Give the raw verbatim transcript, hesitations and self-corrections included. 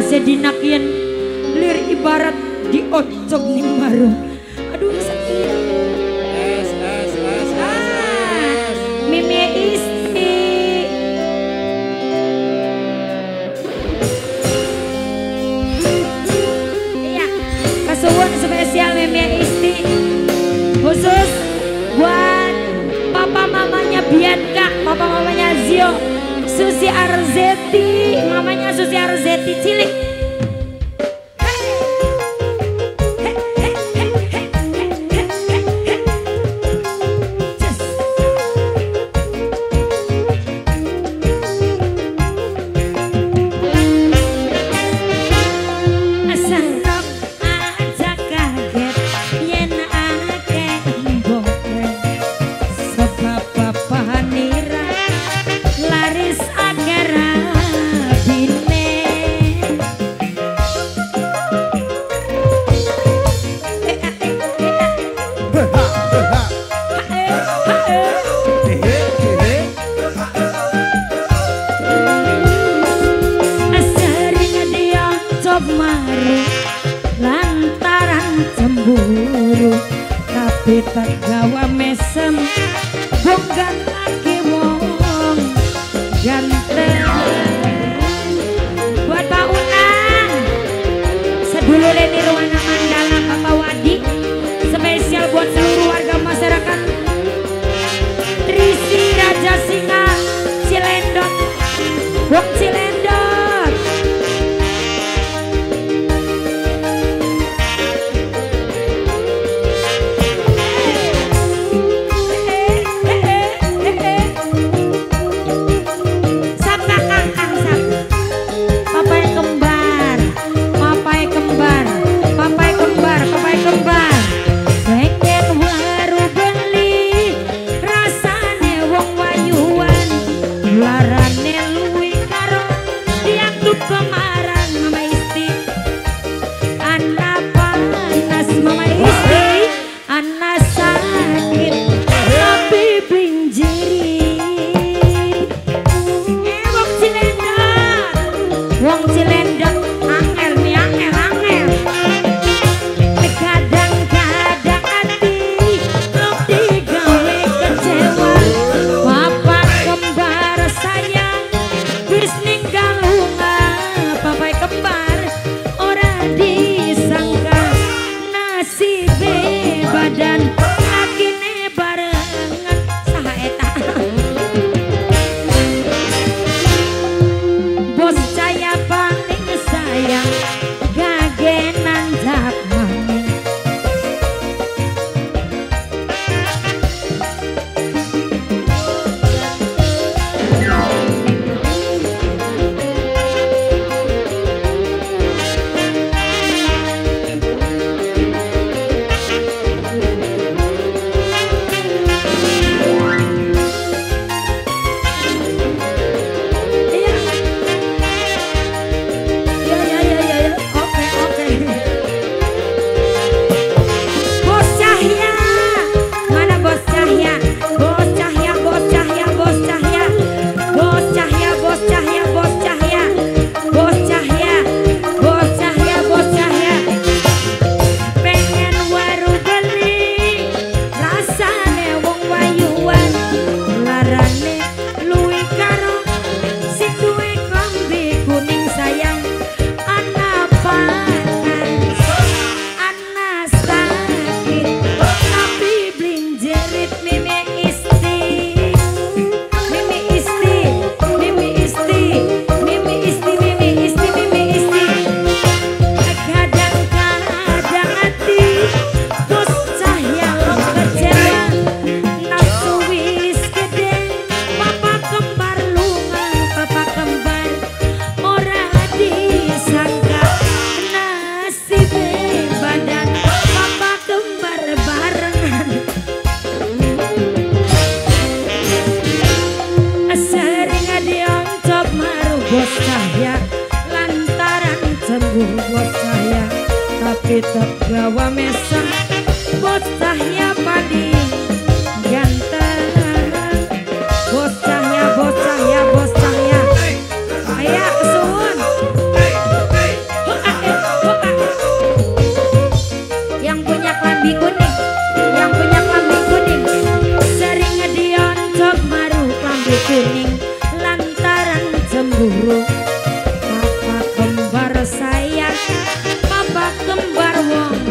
Sedinak yen lir ibarat diocok nih baru. Aduh sakit. Es, es, es, es, es. Mimi Isti. Iya, kasuwun spesial Mimi Isti. Khusus buat papa mamanya Bianca, papa mamanya Zio, Susi Arzeti, mamanya Susi Arzeti cilik. Lantaran cemburu tapi tergawa mesem bukan lagi wong ganteng. Buat Pak Unang sedulur ini Ruana Mandala Bapak Wadi, spesial buat seluruh warga masyarakat Trisi Raja Singa Cilendot, Wong Cilendot. Kita gawa mesem bocahnya padi ganteng, bocahnya bocahnya bocahnya ayak sun klambi kuning, yang punya klambi kuning sering dioncok maru klambi kuning lantaran cemburu. Papa kembar saya, papa kembar wong